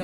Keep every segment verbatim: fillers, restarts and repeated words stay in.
आमच्या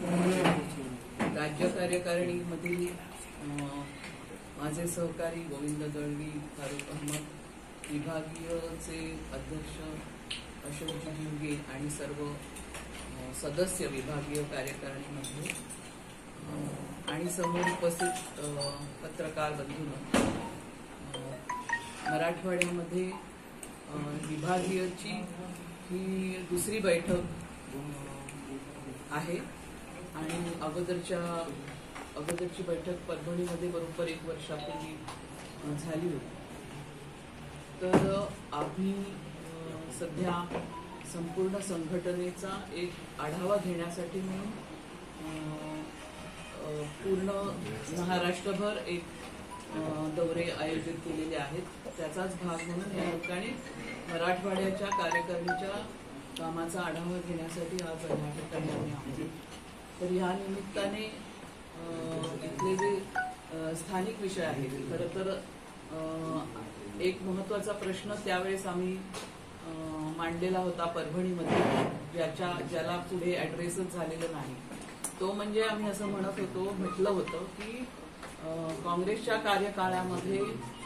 राज्य कार्यकारिणीमधील माझे सहकारी गोविंद दळवी, फारुख अहमद, विभागीयचे अध्यक्ष अशोकजी जिंगे आणि सर्व सदस्य विभागीय कार्यकारिणीमध्ये आणि समोर उपस्थित पत्रकार बंधूंनो, मराठवाड्यामध्ये विभागीयची ही दुसरी बैठक आहे आणि अगोदरच्या अगोदरची बैठक परभणीमध्ये बरोबर एक वर्षापूर्वी झाली होती. तर आम्ही सध्या संपूर्ण संघटनेचा एक आढावा घेण्यासाठी म्हणून पूर्ण महाराष्ट्रभर एक दौरे आयोजित केलेले आहेत. त्याचाच भाग म्हणून या ठिकाणी मराठवाड्याच्या कार्यकारिणीच्या कामाचा आढावा घेण्यासाठी आज या ठिकाणी आम्ही आहोत. तर या निमित्ताने इथले जे स्थानिक विषय आहेत, खरं तर एक महत्वाचा प्रश्न त्यावेळेस आम्ही मांडलेला होता परभणीमध्ये, ज्याच्या ज्याला पुढे ऍड्रेसच झालेलं नाही. तो म्हणजे आम्ही असं म्हणत होतो म्हटलं होतं की काँग्रेसच्या कार्यकाळामध्ये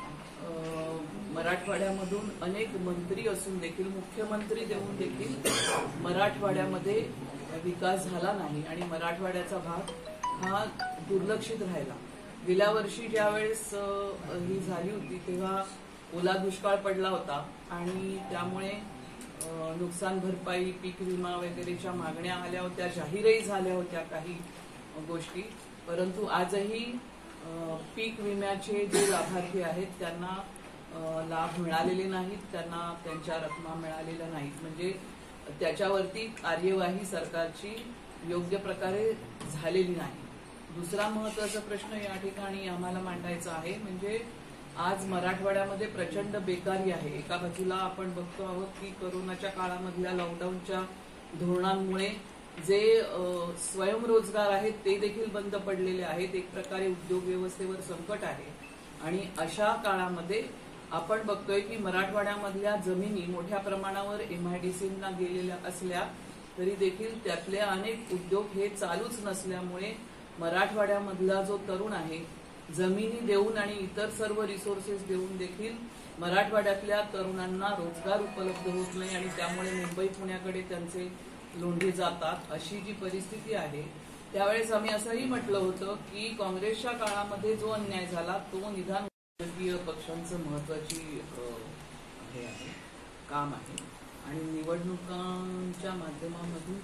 मराठवाड्यामधून अनेक मंत्री असून देखील, मुख्यमंत्री देऊन देखील मराठवाड्यामध्ये विकास झाला नाही आणि मराठवाड्याचा भाग हा दुर्लक्षित राहिला. गेल्या वर्षी ज्यावेळेस ही झाली होती तेव्हा ओला दुष्काळ पडला होता आणि त्यामुळे नुकसान भरपाई, पीक विमा वगैरेच्या मागण्या आल्या होत्या, जाहीरही झाल्या होत्या काही गोष्टी. परंतु आजही पीक विम्याचे जे लाभार्थी आहेत त्यांना लाभ मिळालेले नाहीत, त्यांना त्यांच्या रकमा मिळालेल्या नाहीत. म्हणजे त्याच्यावरती कार्यवाही सरकारची योग्य प्रकारे झालेली नाही. दुसरा महत्वाचा प्रश्न या ठिकाणी आम्हाला मांडायचा आहे म्हणजे आज मराठवाड्यामध्ये प्रचंड बेकारी आहे. एका बाजूला आपण बघतो आहोत की कोरोनाच्या काळामधल्या लॉकडाऊनच्या धोरणांमुळे जे स्वयंरोजगार आहेत ते देखील बंद पडलेले आहेत. एक प्रकारे उद्योग व्यवस्थेवर संकट आहे आणि अशा काळामध्ये आपण बघतोय की मराठवाड्यामधल्या जमिनी मोठ्या प्रमाणावर एमआयडीसींना गेलेल्या असल्या तरी देखील त्यातले अनेक उद्योग हे चालूच नसल्यामुळे मराठवाड्यामधला जो तरुण आहे, जमिनी देऊन आणि इतर सर्व रिसोर्सेस देऊन देखील मराठवाड्यातल्या तरुणांना रोजगार उपलब्ध होत नाही आणि त्यामुळे मुंबई पुण्याकडे त्यांचे लोंढे जातात. अशी जी परिस्थिती आहे, त्यावेळेस आम्ही असंही म्हटलं होतं की काँग्रेसच्या काळामध्ये जो अन्याय झाला तो निदान राजकीय पक्षांचं महत्वाची हे आहे, काम आहे आणि निवडणुकांच्या माध्यमामधून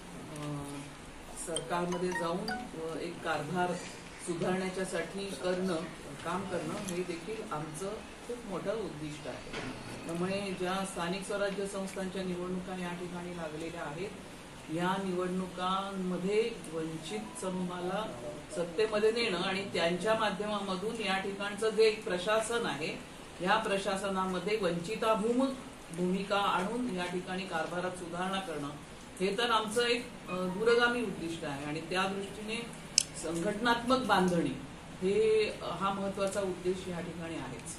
सरकारमध्ये जाऊन एक कारभार सुधारण्याच्यासाठी करणं, काम करणं हे देखील आमचं खूप मोठं उद्दिष्ट आहे. त्यामुळे ज्या स्थानिक स्वराज्य संस्थांच्या निवडणुका या ठिकाणी लागलेल्या आहेत, या निवडणुकांमध्ये वंचित समूहाला सत्तेमध्ये नेणं आणि त्यांच्या माध्यमामधून या ठिकाणचं जे एक प्रशासन आहे, या प्रशासनामध्ये वंचिताभिमुख भूमिका आणून या ठिकाणी कारभारात सुधारणा करणं हे तर आमचं एक दूरगामी उद्दिष्ट आहे आणि त्या दृष्टीने संघटनात्मक बांधणी हे हा महत्वाचा उद्देश या ठिकाणी आहेच.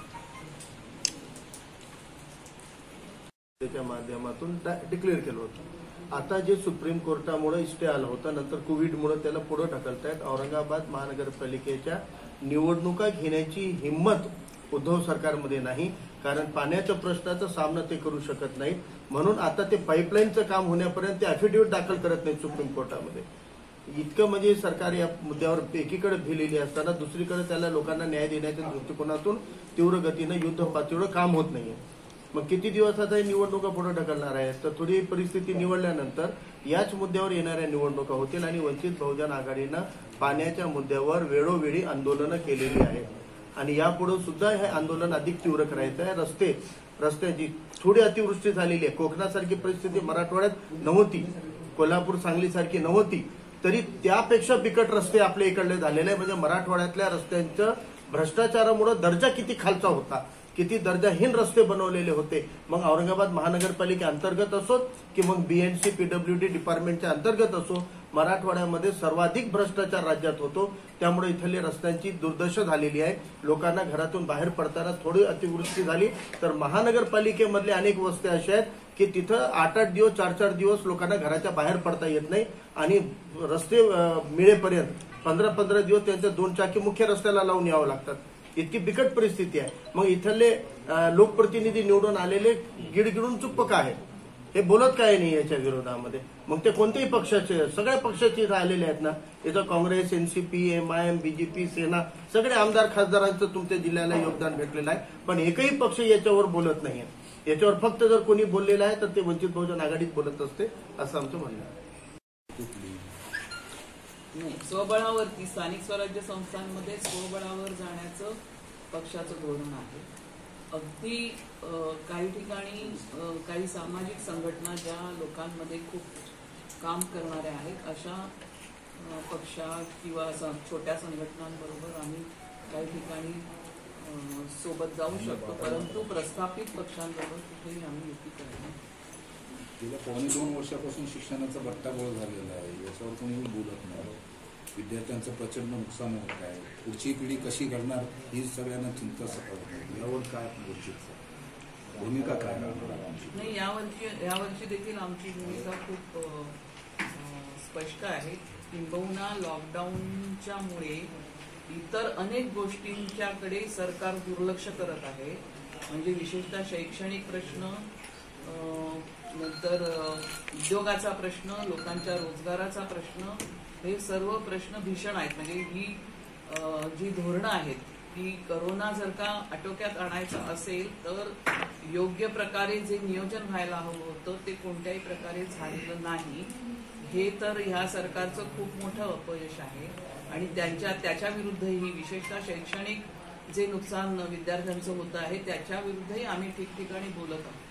त्याच्या माध्यमातून डिक्लेअर केलं होतं. आता जे सुप्रीम कोर्टामुळे स्टे आला होता, नंतर कोविडमुळे त्याला पुढे ढकलतायत. औरंगाबाद महानगरपालिकेच्या निवडणुका घेण्याची हिंमत उद्धव सरकारमध्ये नाही, कारण पाण्याच्या प्रश्नाचा सामना ते करू शकत नाहीत. म्हणून आता ते पाईपलाईनचं काम होण्यापर्यंत ते अफिडेव्हिट दाखल करत नाहीत सुप्रीम कोर्टामध्ये. इतकं म्हणजे सरकार या मुद्द्यावर एकीकडे भिलेली असताना दुसरीकडे त्याला लोकांना न्याय देण्याच्या दृष्टिकोनातून तीव्र गतीनं युद्ध पातळीवर काम होत नाहीये. मग किती दिवस आता निवडणुका पुढे ढकलणार आहेत? तर थोडी परिस्थिती निवडल्यानंतर याच मुद्द्यावर येणाऱ्या निवडणुका होतील आणि वंचित बहुजन आघाडीनं पाण्याच्या मुद्द्यावर वेळोवेळी आंदोलनं केलेली आहेत आणि यापुढे सुद्धा हे आंदोलन अधिक तीव्र करायचं आहे. रस्ते रस्त्याची थोडी अतिवृष्टी झालेली आहे. कोकणासारखी परिस्थिती मराठवाड्यात नव्हती, कोल्हापूर सांगली सारखी नव्हती, तरी त्यापेक्षा बिकट रस्ते आपल्या इकडले झालेले आहे. म्हणजे मराठवाड्यातल्या रस्त्यांचं भ्रष्टाचारामुळे दर्जा किती खालचा होता, किती दर्जाहीन रस्ते बनवलेले होते. मग औरंगाबाद महानगरपालिके अंतर्गत असोत की मग बीएनसी पीडब्ल्यूडी डिपार्टमेंटच्या अंतर्गत असो, मराठवाड्यामध्ये सर्वाधिक भ्रष्टाचार राज्यात होतो. त्यामुळे इथली रस्त्यांची दुर्दशा झालेली आहे. लोकांना घरातून बाहेर पडताना थोडी अतिवृष्टी झाली तर महानगरपालिकेमधले अनेक वस्त्या अशा आहेत की तिथं आठ आठ दिवस चार चार दिवस लोकांना घराच्या बाहेर पडता येत नाही आणि रस्ते अं, मिळेपर्यंत पंधरा पंधरा दिवस त्यांच्या दोन चाकी मुख्य रस्त्याला लावून यावं लागतात. इतकी बिकट परिस्थिती आहे. मग इथले अं, लोकप्रतिनिधी निवडून आलेले गिडगिडून चुप्प का आहेत? हे बोलत काय नाही याच्या विरोधामध्ये. मग ते कोणत्याही पक्षाचे, सगळ्या पक्षाचे राहिलेले आहेत ना. इथं Congress, NCP, MIM, BJP, Sena सगळे आमदार खासदारांचं तुमच्या जिल्ह्याला योगदान भेटलेलं आहे. पण एकही पक्ष याच्यावर बोलत नाहीये. याच्यावर फक्त जर कोणी बोललेलं आहे तर ते वंचित बहुजन आघाडीत बोलत असते असं आमचं म्हणणं आहे. नाही, स्वबळावरती स्थानिक स्वराज्य संस्थांमध्ये स्वबळावर जाण्याचं पक्षाचं धोरण आहे. अगदी काही ठिकाणी काही सामाजिक संघटना ज्या लोकांमध्ये खूप काम करणाऱ्या आहेत अशा पक्षा किंवा छोट्या संघटनांबरोबर आम्ही काही ठिकाणी सोबत जाऊ शकतो, परंतु प्रस्थापित पक्षांबरोबर कुठेही आम्ही युती करणार. गेल्या पावणे दोन वर्षापासून शिक्षणाचा बट्टाबोळ झालेला आहे, याच्यावर कोणी बोलत नाही. विद्यार्थ्यांचं प्रचंड नुकसान होत आहे. पुढची पिढी कशी घडणार ही सगळ्यांना चिंता सतावत आहे. यावर काय पुढची भूमिका काय नाही, यावर्षी यावर्षी देखील आमची भूमिका खूप स्पष्ट आहे. किंबहुना लॉकडाऊनच्या मुळे इतर अनेक गोष्टींच्याकडे सरकार दुर्लक्ष करत आहे. म्हणजे विशेषतः शैक्षणिक प्रश्न, नंतर उद्योगाचा प्रश्न, लोकांच्या रोजगाराचा प्रश्न, हे सर्व प्रश्न भीषण आहेत. म्हणजे ही जी धोरणं आहेत की करोना जर का आटोक्यात आणायचं असेल तर योग्य प्रकारे जे नियोजन व्हायला हवं होतं ते कोणत्याही प्रकारे झालेलं नाही. हे तर ह्या सरकारचं खूप मोठं अपयश आहे आणि त्यांच्या त्याच्या विरुद्धही, विशेषतः शैक्षणिक जे नुकसान विद्यार्थ्यांचं होतं आहे त्याच्या विरुद्धही आम्ही ठिकठिकाणी बोलत आहोत.